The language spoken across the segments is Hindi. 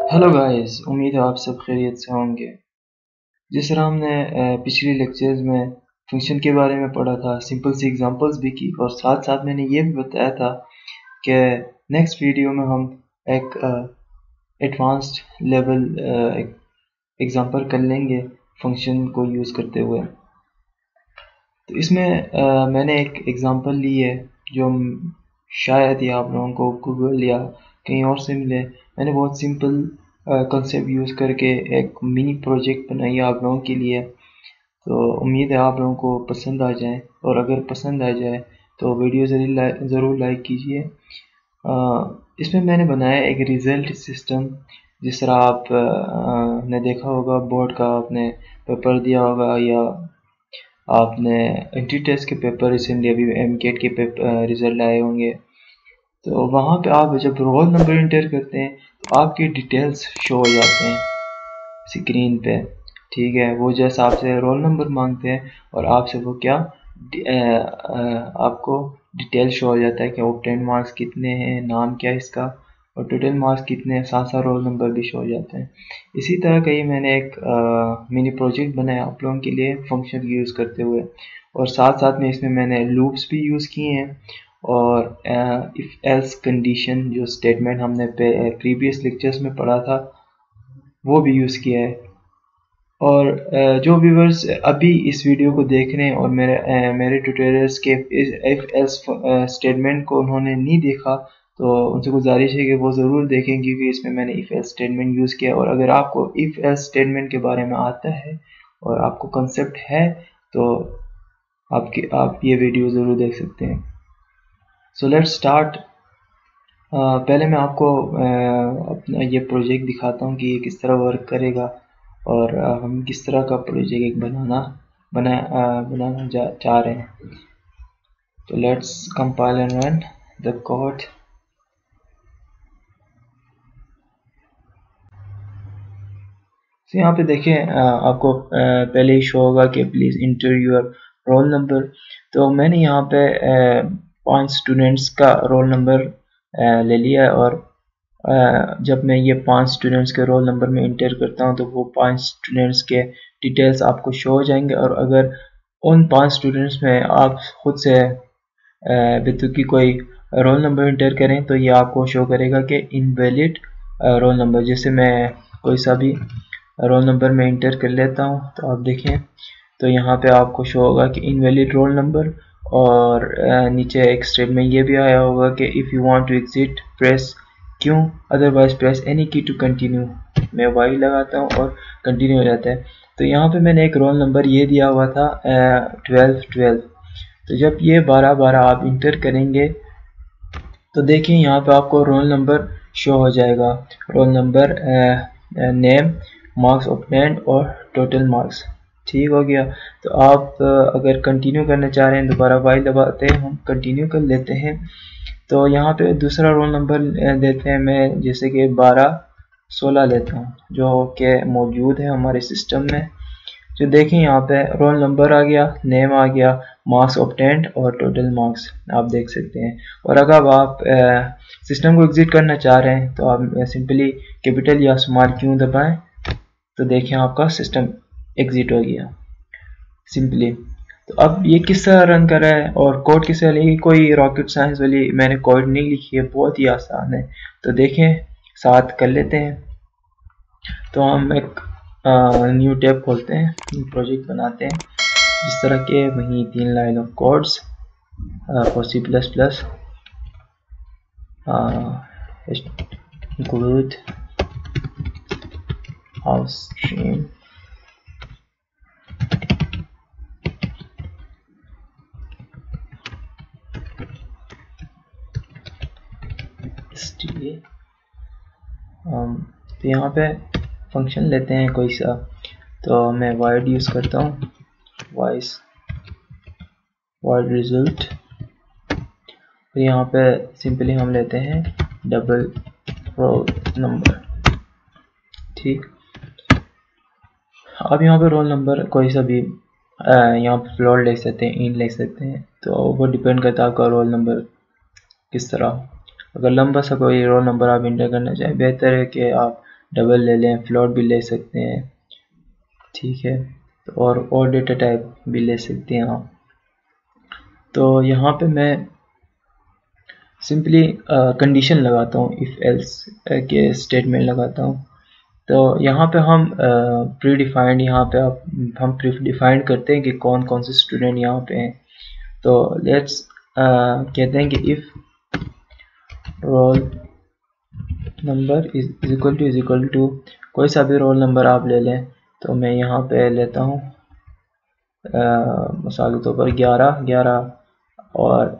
हेलो गाइस, उम्मीद है आप सब खैरियत से होंगे। जिस तरह हमने पिछली लेक्चर्स में फंक्शन के बारे में पढ़ा था, सिंपल सी एग्जांपल्स भी की और साथ साथ मैंने ये भी बताया था कि नेक्स्ट वीडियो में हम एक एडवांस्ड लेवल एग्जांपल कर लेंगे फंक्शन को यूज़ करते हुए। तो इसमें मैंने एक एग्जांपल ली है जो शायद ही आप लोगों को गूगल या कहीं और से मिले। मैंने बहुत सिंपल कंसेप्ट यूज़ करके एक मिनी प्रोजेक्ट बनाई है आप लोगों के लिए। तो उम्मीद है आप लोगों को पसंद आ जाए, और अगर पसंद आ जाए तो वीडियो ज़रूर लाइक कीजिए। इसमें मैंने बनाया एक रिज़ल्ट सिस्टम। जिस तरह आप ने देखा होगा बोर्ड का, आपने पेपर दिया होगा या आपने एंट्री टेस्ट के पेपर रिसेंटली अभी एमकेट के पेपर रिजल्ट आए होंगे। तो वहाँ पे आप जब रोल नंबर इंटर करते हैं तो आपके डिटेल्स शो हो जाते हैं स्क्रीन पे। ठीक है, वो जैसा आपसे रोल नंबर मांगते हैं और आपसे वो क्या आपको डिटेल शो हो जाता है कि ऑब्टेन मार्क्स कितने हैं, नाम क्या है इसका, और टोटल मार्क्स कितने हैं, साथ साथ रोल नंबर भी शो हो जाते हैं। इसी तरह का ही मैंने एक मिनी प्रोजेक्ट बनाया आप लोगों के लिए फंक्शन यूज़ करते हुए, और साथ साथ में इसमें मैंने लूप्स भी यूज़ किए हैं और इफ़ एल्स कंडीशन जो स्टेटमेंट हमने प्रीवियस लेक्चर्स में पढ़ा था वो भी यूज़ किया है। और जो व्यूवर्स अभी इस वीडियो को देख रहे हैं और मेरे ट्यूटोरियल्स के इफ एल्स स्टेटमेंट को उन्होंने नहीं देखा, तो उनसे गुजारिश है कि वो ज़रूर देखें, क्योंकि इसमें मैंने इफ एल्स स्टेटमेंट यूज़ किया। और अगर आपको इफ एल्स स्टेटमेंट के बारे में आता है और आपको कंसेप्ट है तो आप ये वीडियो ज़रूर देख सकते हैं। So let's start. पहले मैं आपको अपना ये प्रोजेक्ट दिखाता हूँ कि ये किस तरह वर्क करेगा और हम किस तरह का प्रोजेक्ट एक बनाना चाह रहे हैं। तो let's compile and run the code. तो यहाँ पे देखें आपको पहले ही शो होगा कि please enter your roll number. तो मैंने यहाँ पे 5 स्टूडेंट्स का रोल नंबर ले लिया है, और जब मैं ये 5 स्टूडेंट्स के रोल नंबर में इंटर करता हूँ तो वो 5 स्टूडेंट्स के डिटेल्स आपको शो हो जाएंगे। और अगर उन 5 स्टूडेंट्स में आप खुद से बेतुकी कोई रोल नंबर इंटर करें तो ये आपको शो करेगा कि इनवैलिड रोल नंबर। जैसे मैं कोई सा भी रोल नंबर में इंटर कर लेता हूँ तो आप देखें तो यहाँ पे आपको शो होगा कि इनवैलिड रोल नंबर, और नीचे एक स्टेटमेंट ये भी आया होगा कि if you want to exit press Q, otherwise press any key to continue. मैं वाई लगाता हूँ और कंटिन्यू हो जाता है। तो यहाँ पे मैंने एक रोल नंबर ये दिया हुआ था 12। तो जब ये 12 आप इंटर करेंगे तो देखिए यहाँ पे आपको रोल नंबर शो हो जाएगा, roll number, name, marks obtained और टोटल मार्क्स। ठीक हो गया। तो आप अगर कंटिन्यू करना चाह रहे हैं दोबारा वाई दबाते हैं, हम कंटिन्यू कर लेते हैं। तो यहाँ पे दूसरा रोल नंबर देते हैं, मैं जैसे कि 12-16 लेता हूँ जो कि मौजूद है हमारे सिस्टम में। जो देखें यहाँ पे रोल नंबर आ गया, नेम आ गया, मार्क्स ऑब्टेन्ड और टोटल मार्क्स आप देख सकते हैं। और अगर आप सिस्टम को एग्जिट करना चाह रहे हैं तो आप सिंपली कैपिटल या स्मॉल क्यू दबाएं, तो देखें आपका सिस्टम एग्जिट हो गया सिंपली। तो अब ये किस तरह रन कर रहा है और कोड किस तरह लिखी, कोई रॉकेट साइंस वाली मैंने कोड नहीं लिखी है, बहुत ही आसान है। तो देखें साथ कर लेते हैं। तो हम एक न्यू टैब खोलते हैं, न्यू प्रोजेक्ट बनाते हैं जिस तरह के, वहीं 3 line of codes for C++, include house stream तो यहाँ पे फंक्शन लेते हैं कोई सा। तो मैं void यूज़ करता हूँ, void result। तो यहाँ पे सिंपली हम लेते हैं डबल रोल नंबर। ठीक, अब यहाँ पे रोल नंबर कोई सा भी यहाँ पे फ्लोट ले सकते हैं, इन ले सकते हैं, तो वो डिपेंड करता है आपका रोल नंबर किस तरह। अगर लंबा सा कोई रोल नंबर आप इंटर करना चाहें, बेहतर है कि आप डबल ले लें, फ्लोट भी ले सकते हैं, ठीक है। और डेटा टाइप भी ले सकते हैं आप। तो यहाँ पे मैं सिंपली कंडीशन लगाता हूँ, इफ़ एल्स के स्टेटमेंट लगाता हूँ। तो यहाँ पे हम प्री डिफाइंड, यहाँ पे हम प्री डिफाइंड करते हैं कि कौन कौन से स्टूडेंट यहाँ पे हैं। तो लेट्स कहते हैं कि if roll number is equal to कोई सा भी रोल नंबर आप ले लें। तो मैं यहाँ पे लेता हूँ मिसाल के तौर पर 11 और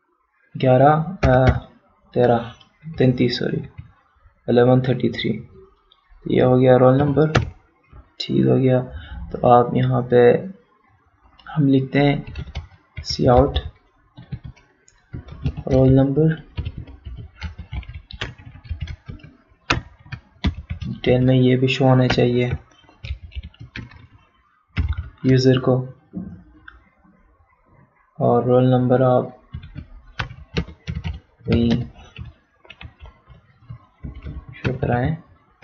33 सॉरी 1133, ये हो गया रोल नंबर, ठीक हो गया। तो आप यहाँ पे हम लिखते हैं cout roll number, detail में ये भी शो होना चाहिए यूज़र को, और रोल नंबर आप वही शो कराएं।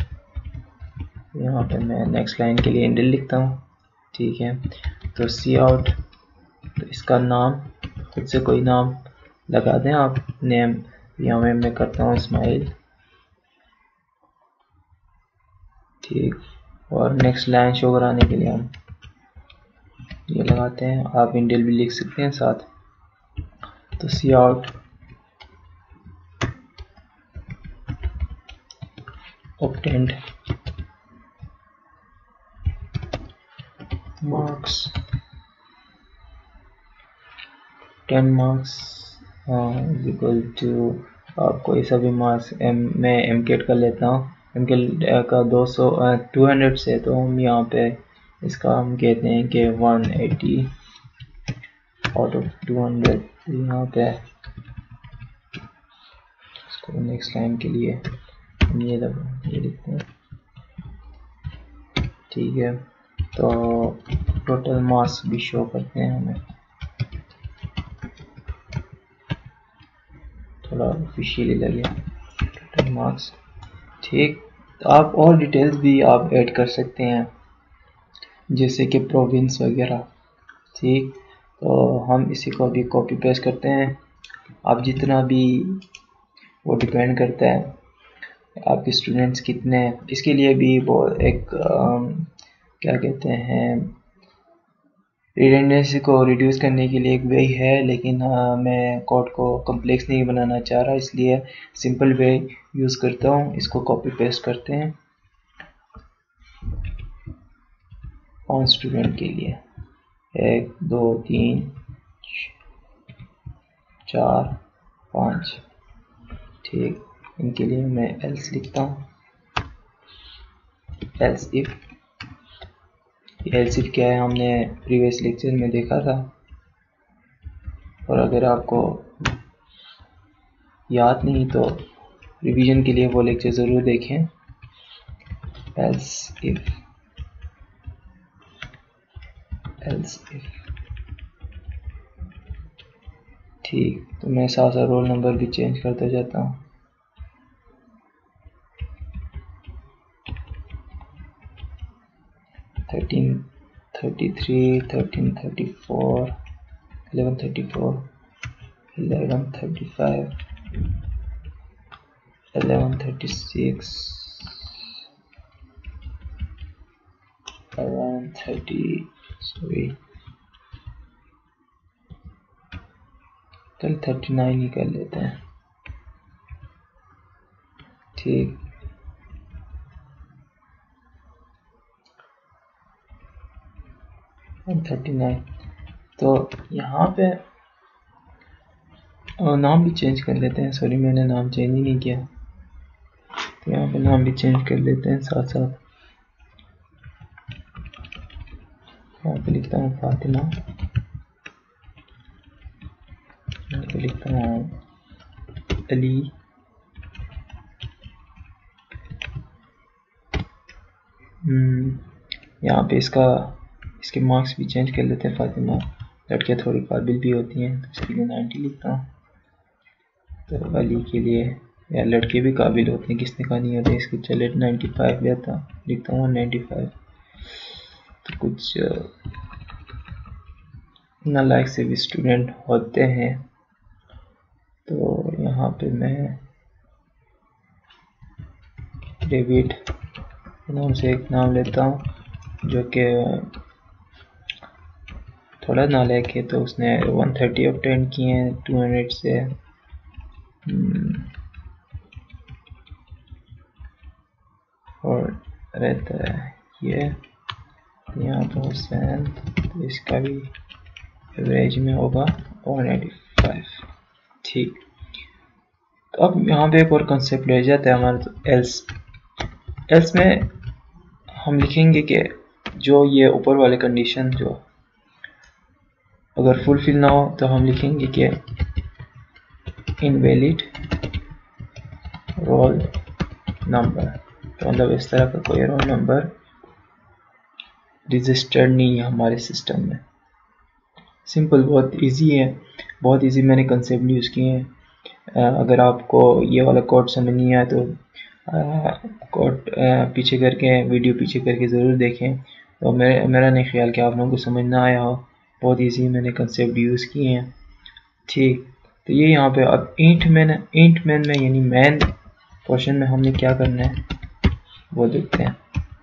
यहाँ पे मैं नेक्स्ट लाइन के लिए इंडेल लिखता हूँ, ठीक है। तो सी आउट, तो इसका नाम खुद से कोई नाम लगा दें आप, नेम यहाँ में मैं करता हूँ इस्माइल, ठीक। और नेक्स्ट लाइन शो कराने के लिए हम ये लगाते हैं, आप इंडेल भी लिख सकते हैं साथ। तो cout obtained marks 10 marks is equal to, आप कोई सा भी मार्क्स, मैं एमकेट का लेता हूँ, एमकेट का 200 से, तो हम यहाँ पे इसका हम कहते हैं कि 180 आउट ऑफ 200। यहाँ पे इसको नेक्स्ट लाइन के लिए हम ये लिखते हैं, ठीक है। तो टोटल मार्क्स भी शो करते हैं हमें, थोड़ा ऑफिशियली लगे टोटल मार्क्स, ठीक। तो आप और डिटेल्स भी आप ऐड कर सकते हैं, जैसे कि प्रोविंस वगैरह, ठीक। तो हम इसी को भी कॉपी पेस्ट करते हैं। आप जितना भी, वो डिपेंड करता है आपके स्टूडेंट्स कितने हैं, इसके लिए भी वो एक क्या कहते हैं, रिडंडेंसी को रिड्यूस करने के लिए एक वे है, लेकिन मैं कोड को कम्प्लेक्स नहीं बनाना चाह रहा, इसलिए सिंपल वे यूज़ करता हूँ। इसको कॉपी पेस्ट करते हैं 5 स्टूडेंट के लिए, 1 2 3 4 5, ठीक। इनके लिए मैं एल्स लिखता हूँ, एल्स इफ क्या है हमने प्रीवियस लेक्चर में देखा था, और अगर आपको याद नहीं तो रिवीजन के लिए वो लेक्चर ज़रूर देखें। एल्स इफ ठीक। तो मैं साथ साथ रोल नंबर भी चेंज करता जाता हूँ। थर्टीन 33 13 34 11 34 11 35 11 36 11 30 सॉरी चल 39 ही कर लेते हैं, ठीक। और 39। तो यहाँ पे नाम भी चेंज कर लेते हैं, सॉरी मैंने नाम चेंज ही नहीं किया, तो यहाँ पे नाम भी चेंज कर लेते हैं साथ साथ। यहाँ पे लिखता हूँ फातिमा, यहाँ पे लिखता हूँ अली, यहाँ पे इसके मार्क्स भी चेंज कर लेते हैं। फातिमा लड़कियाँ थोड़ी काबिल भी होती हैं, तो इसके लिए 90 लिखता हूँ। तो अली के लिए या लड़के भी काबिल होते हैं, किसने कहा नहीं होते। इसके चले 95 लिखता हूँ 95। तो कुछ नालायक से भी स्टूडेंट होते हैं। तो यहाँ पे मैं डेविड नाम से एक नाम लेता हूँ जो कि थोड़ा नालायक है। तो उसने 130 ऑब्टेन किए हैं 200 से। और रहता है ये यहाँ पर हुसैन, तो इसका भी एवरेज में होगा 185। ठीक, तो अब यहाँ पे एक और कंसेप्ट ले जाता है हमारा, तो एल्स में हम लिखेंगे कि जो ये ऊपर वाले कंडीशन जो अगर फुलफिल ना हो तो हम लिखेंगे कि इनवैलिड रोल नंबर। तो मतलब इस तरह का कोई रोल नंबर रजिस्टर्ड नहीं है हमारे सिस्टम में। सिंपल, बहुत इजी है, बहुत इजी मैंने कंसेप्ट यूज़ किए हैं। अगर आपको ये वाला कोड समझ नहीं आया तो कोड पीछे करके, वीडियो पीछे करके ज़रूर देखें। तो मेरा नहीं ख्याल कि आप लोगों को समझ ना आया हो, बहुत इजी मैंने कंसेप्ट यूज़ किए हैं। ठीक, तो ये यहाँ पे अब इंट मैन में यानी मैन पोर्शन में हमने क्या करना है वो देखते हैं।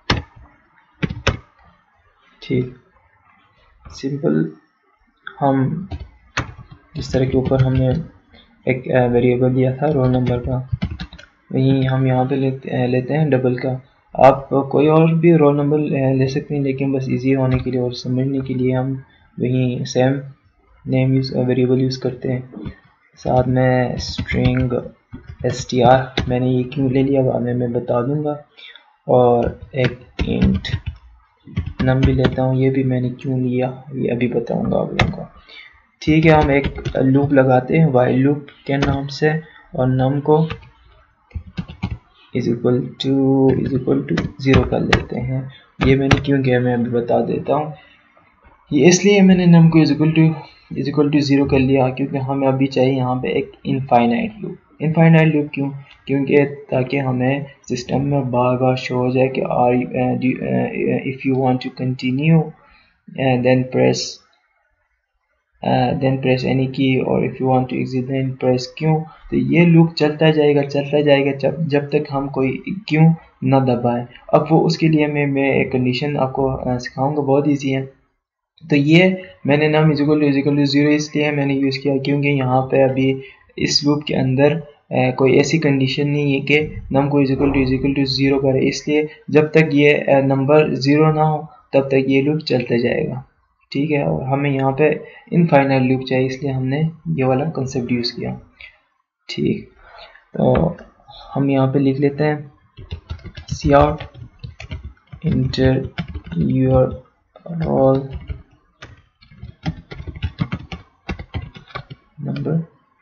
ठीक, सिंपल, हम जिस तरह के ऊपर हमने एक वेरिएबल दिया था रोल नंबर का, वहीं हम यहाँ पे लेते हैं डबल का। आप कोई और भी रोल नंबर ले सकते हैं, लेकिन बस इजी होने के लिए और समझने के लिए हम वहीं सेम नेम वेरिएबल यूज़ करते हैं। साथ में स्ट्रिंग str मैंने ये क्यों ले लिया बाद में मैं बता दूंगा, और एक इंट नम भी लेता हूँ, ये भी मैंने क्यों लिया ये अभी बताऊंगा आप लोगों को। ठीक है, हम एक लूप लगाते हैं वाइल लूप के नाम से, और नम को इज इक्वल टू 0 कर लेते हैं। ये मैंने क्यों किया मैं अभी बता देता हूँ। ये इसलिए मैंने नम को इज इक्वल टू 0 कर लिया क्योंकि हमें अभी चाहिए यहाँ पे एक इनफाइनाइट लूप। इनफाइनाइट लूप क्यों? क्योंकि ताकि हमें सिस्टम में बार बार शो हो जाए कि if you want to continue then press any key, और if you want to exit then press Q. तो ये लूप चलता जाएगा जब तक हम कोई क्यों ना दबाएं। अब वो उसके लिए मैं एक कंडीशन आपको सिखाऊंगा, बहुत ईजी है। तो ये मैंने नम इज इक्वल टू 0 इसलिए मैंने यूज़ किया क्योंकि यहाँ पे अभी इस लूप के अंदर कोई ऐसी कंडीशन नहीं है कि नम को इज इक्वल टू 0 करे, इसलिए जब तक ये नंबर 0 ना हो तब तक ये लूप चलते जाएगा। ठीक है, और हमें यहाँ पे इनफाइनाइट लूप चाहिए इसलिए हमने ये वाला कंसेप्ट यूज़ किया। ठीक, तो हम यहाँ पे लिख लेते हैं cout enter your roll number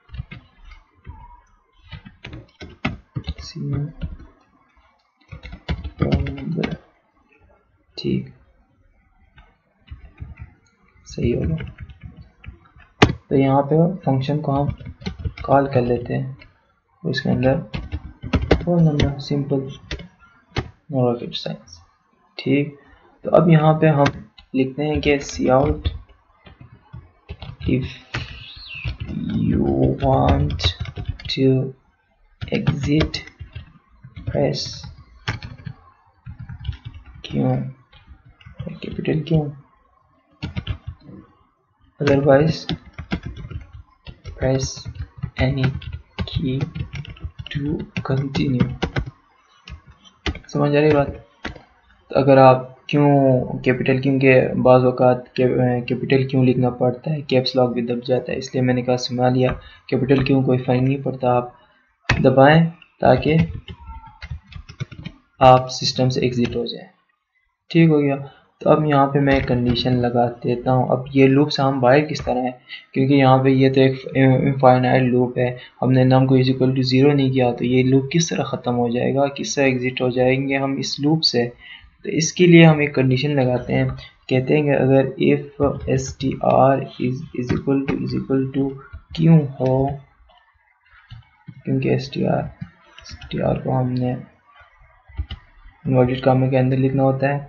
roll number. ठीक, सही होगा। तो यहाँ पे फंक्शन को हम कॉल कर लेते हैं, उसके अंदर roll number, simple, no rocket science. ठीक, तो अब यहाँ पे हम लिखते हैं कि cout if you want to exit press Q, capital Q, otherwise press any key to continue. समझ आ रही बात? तो अगर आप क्यों कैपिटल क्यों के बाज़ औक़ात कैपिटल क्यों लिखना पड़ता है, कैप्स लॉक भी दब जाता है, इसलिए मैंने कहा सुना लिया कैपिटल क्यों कोई फ़र्क नहीं पड़ता, आप दबाएं ताकि आप सिस्टम से एग्ज़िट हो जाए। ठीक हो गया। तो अब यहाँ पे मैं एक कंडीशन लगा देता हूँ। अब ये लूप से हम बाहर किस तरह है, क्योंकि यहाँ पे ये तो एक इनफाइनाइट लूप है, हमने नम को इज इक्वल टू 0 नहीं किया, तो ये लूप किस तरह ख़त्म हो जाएगा, किस तरह एग्ज़िट हो जाएंगे हम इस लूप से। तो इसके लिए हम एक कंडीशन लगाते हैं, कहते हैं कि अगर if str is equal to Q हो, क्योंकि str str को हमने इन्वर्टेड कामे के अंदर लिखना होता है।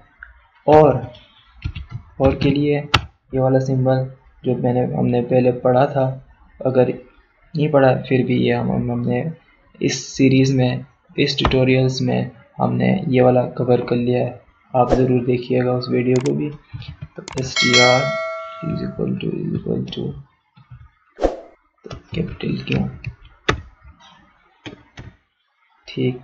और के लिए ये वाला सिंबल जो हमने पहले पढ़ा था, अगर नहीं पढ़ा फिर भी ये हमने इस सीरीज़ में, इस ट्यूटोरियल्स में हमने ये वाला कवर कर लिया है। आप ज़रूर देखिएगा उस वीडियो को भी। तो str is equal to capital Q, ठीक।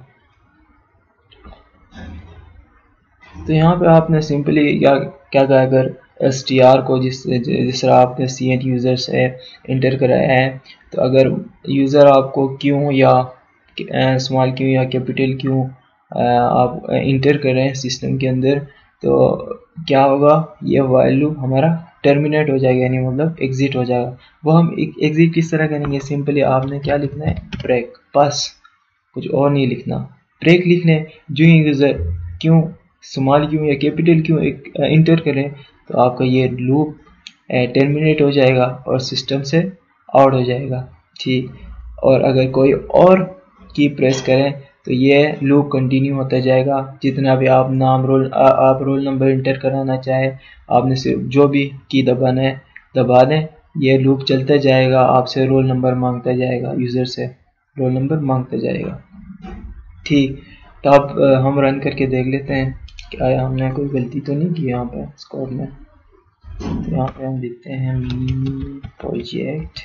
तो यहाँ पे आपने सिंपली क्या कहा, अगर str को जिस तरह आपने cn यूज़र से इंटर कराया है, तो अगर यूज़र आपको क्यों या स्मॉल क्यों या कैपिटल क्यों आप इंटर कर रहे हैं सिस्टम के अंदर, तो क्या होगा, ये वैल्यू हमारा टर्मिनेट हो जाएगा, यानी मतलब एग्जिट हो जाएगा। वो हम एग्जिट किस तरह करेंगे, सिंपली आपने क्या लिखना है, ब्रेक, बस कुछ और नहीं लिखना, ब्रेक लिखने। जो यूज़र क्यों, स्मॉल क्यों या कैपिटल क्यों इंटर करें, तो आपका ये लूप टर्मिनेट हो जाएगा और सिस्टम से आउट हो जाएगा, ठीक। और अगर कोई और की प्रेस करें तो ये लूप कंटिन्यू होता जाएगा। जितना भी आप आप रोल नंबर इंटर कराना चाहे, आपने सिर्फ जो भी की दबाना है दबा दें, ये लूप चलता जाएगा, आपसे रोल नंबर मांगता जाएगा, यूज़र से रोल नंबर मांगता जाएगा, ठीक। तो अब हम रन करके देख लेते हैं क्या हमने कोई गलती तो नहीं की यहाँ पे स्कोर में। तो यहाँ पे हम लिखते हैं मिनी प्रोजेक्ट,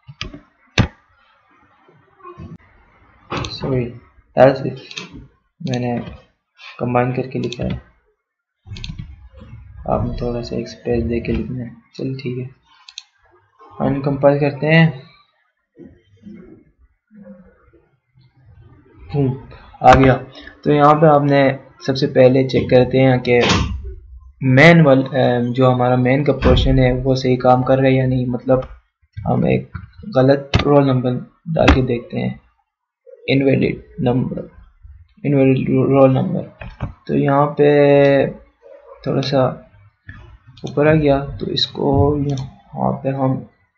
सॉरी मैंने कंबाइन करके लिखा है, आपने थोड़ा सा एक्सप्रेस दे के लिखना है। चल ठीक है, अनकंपाइल करते हैं, आ गया। तो यहाँ पे आपने सबसे पहले चेक करते हैं कि मेन जो हमारा मेन का पोर्शन है वो सही काम कर रहा है या नहीं, मतलब हम एक गलत रोल नंबर डाल के देखते हैं, इनवैलिड रोल नंबर। तो यहाँ पे थोड़ा सा ऊपर आ गया, तो इसको यहाँ पे हम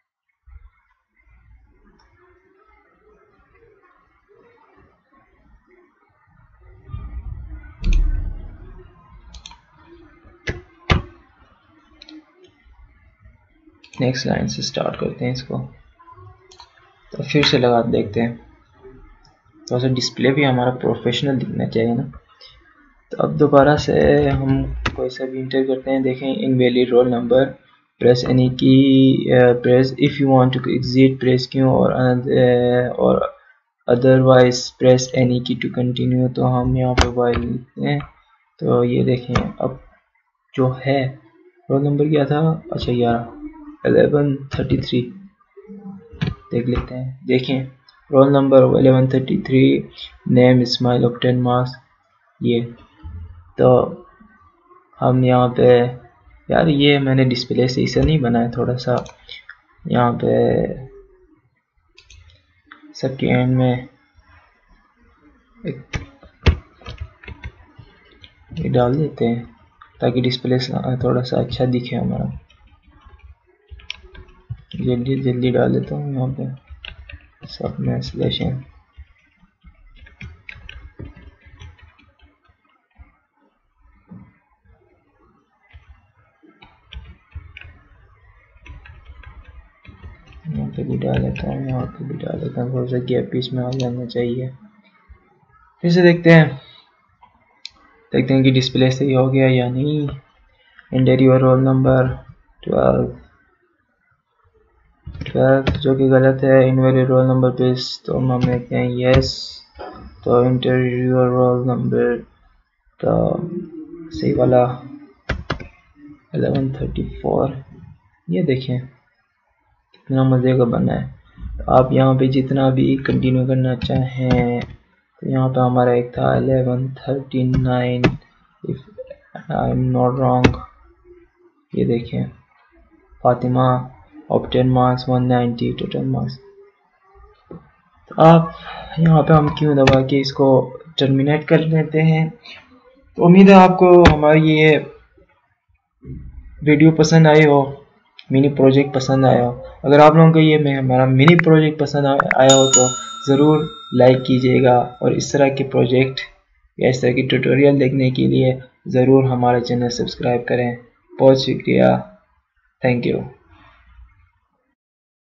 नेक्स्ट लाइन से स्टार्ट करते हैं इसको। तो फिर से लगा देखते हैं, तो ऐसा डिस्प्ले भी हमारा प्रोफेशनल दिखना चाहिए ना। तो अब दोबारा से हम कोई सा भी इंटर करते हैं, देखें invalid roll number, press any key, press if you want to exit, press Q, और otherwise press any key to continue. तो हम यहाँ पे वाइल लिखते हैं। तो ये देखें अब जो है रोल नंबर क्या था, अच्छा यार 1133 देख लेते हैं। देखें roll number 1133, name Ismail of 10 marks. ये तो हम यहाँ पे, यार ये मैंने डिस्प्ले से इसे नहीं बनाया, थोड़ा सा यहाँ पे सबके एंड में ये डाल देते हैं ताकि डिस्प्ले थोड़ा सा अच्छा दिखे हमारा। जल्दी जल्दी डाल देता हूँ यहाँ पे सब में स्लेशन। यहाँ पे भी डाल देता हूँ, यहाँ पे भी डाल देता हूँ, थोड़ा सा गैप पीस में आ जाना चाहिए। फिर से देखते हैं कि डिस्प्ले सही हो गया या नहीं। एंटर योर रोल नंबर 12 जो कि गलत है, इनवैलिड रोल नंबर पेज। तो हम देखते हैं यस, तो एंटर योर रोल नंबर, तो सही वाला 1134। ये देखें कितना मज़े का बना है। तो आप यहाँ पे जितना भी कंटिन्यू करना चाहें, तो यहाँ पे हमारा एक था 1139 if I am not wrong. ये देखें Fatima of 10 marks 190 total marks. तो आप यहाँ पे हम क्यों दबा के इसको टर्मिनेट कर लेते हैं। तो उम्मीद है आपको हमारी ये वीडियो पसंद आई हो, मिनी प्रोजेक्ट पसंद आया हो। अगर आप लोगों को ये हमारा मिनी प्रोजेक्ट पसंद आया हो तो ज़रूर लाइक कीजिएगा, और इस तरह के प्रोजेक्ट या इस तरह की ट्यूटोरियल देखने के लिए ज़रूर हमारा चैनल सब्सक्राइब करें। बहुत शुक्रिया, थैंक यू।